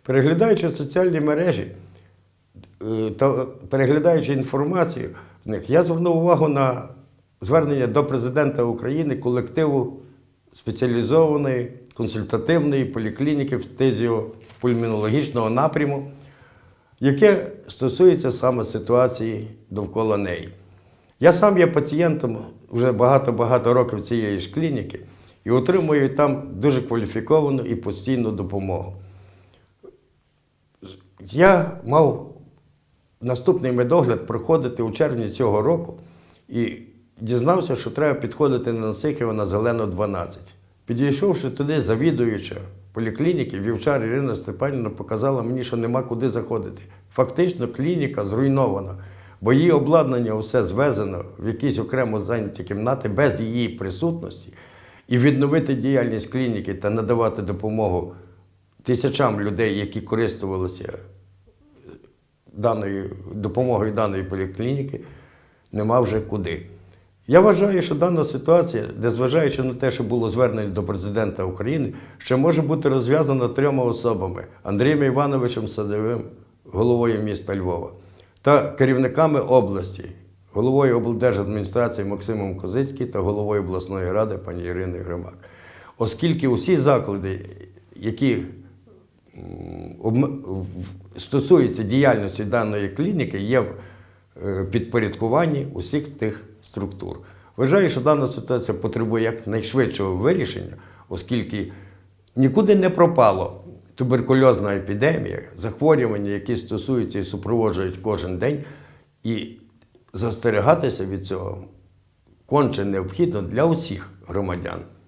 Переглядаючи соціальні мережі та переглядаючи інформацію з них, я звернув увагу на звернення до Президента України колективу спеціалізованої консультативної поліклініки фтизіопульмонологічного напряму, яке стосується саме ситуації довкола неї. Я сам є пацієнтом вже багато-багато років цієї ж клініки і отримую там дуже кваліфіковану і постійну допомогу. Я мав наступний медогляд проходити у червні цього року і дізнався, що треба підходити на Насихова на Зелену, 12. Підійшовши туди, завідуюча поліклініки, Вівчар Ірина Степанівна показала мені, що нема куди заходити. Фактично клініка зруйнована, бо її обладнання все звезено в якісь окремо зайняті кімнати без її присутності. І відновити діяльність клініки та надавати допомогу тисячам людей, які користувалися допомогою даної поліклініки, нема вже куди. Я вважаю, що дана ситуація, незважаючи на те, що було звернення до Президента України, ще може бути розв'язана 3 особами: Андрієм Івановичем Садовим, головою міста Львова, та керівниками області, головою облдержадміністрації Максимом Козицьким та головою обласної ради пані Іриною Гримак. Оскільки усі заклади, які стосуються діяльності даної клініки, є в підпорядкуванні усіх тих структур. Вважаю, що дана ситуація потребує якнайшвидшого вирішення, оскільки нікуди не пропало туберкульозна епідемія, захворювання, які стосуються і супроводжують кожен день, і застерігатися від цього конче необхідно для усіх громадян.